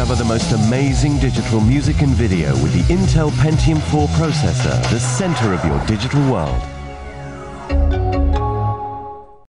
Discover the most amazing digital music and video with the Intel Pentium 4 processor, the center of your digital world.